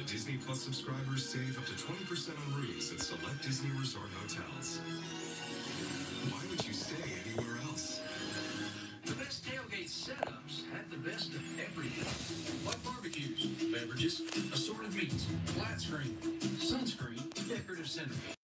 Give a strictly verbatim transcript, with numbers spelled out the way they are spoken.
Disney Plus subscribers save up to twenty percent on rooms at select Disney Resort hotels. Why would you stay anywhere else? The best tailgate setups have the best of everything. Like barbecues, beverages, assorted meats, flat screen, sunscreen, decorative centerpiece.